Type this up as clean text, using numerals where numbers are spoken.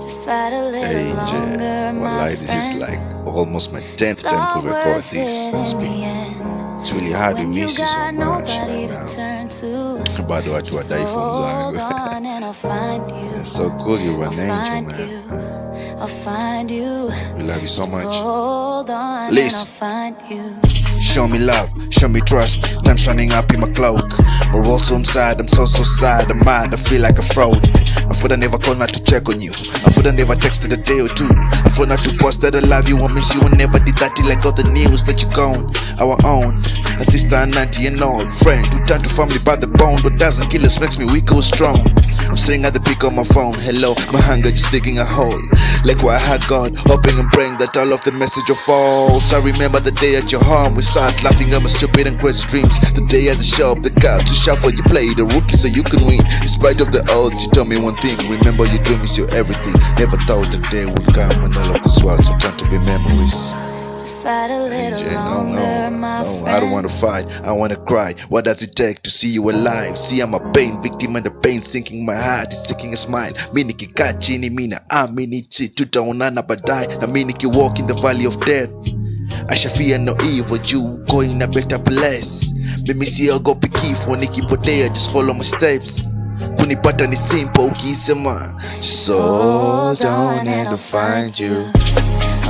Just fight a little longer, my this is friend. like almost my 10th time to record this. It's really hard to miss you so much right now. But what you are dying for It's so good, you're an angel, man. I'll find you. We love you so much. Hold on, Listen. I'll find you. Show me love, show me trust. Time's running up in my cloak. But also I'm sad, I'm so sad. I'm mad, I feel like a fraud. I thought I never called not to check on you. I thought I never texted a day or two. I thought not to post that I love you, I miss you. I never did that till I got the news that you're gone. Our own, a sister and auntie and old friend who turned to family by the bone. What doesn't kill us makes me weak or strong. I'm sitting at the peak of my phone. Hello, my hunger just digging a hole. Like where I had God, hoping and praying that all of the message of false. I remember the day at your home. We sat laughing at my stupid and crazy dreams. The day at the shop, the couch to shuffle. You play the rookie so you can win. In spite of the odds, you told me one thing. Remember your dream is your everything. Never thought the day would come when all of this world would turn to be memories. Just fight a little longer, my friend. I don't want to fight, I want to cry. What does it take to see you alive? See, I'm a pain victim and the pain sinking my heart is seeking a smile. Mimi nikikaa chini mina amini tutaonana baadaye. Na mimi nikiwalk in the valley of death, I shall fear no evil, you going a better place. Mimi siogopi kifo nikipotea, just follow my steps. Kunipata ni simple ukisema so down and I'll find you.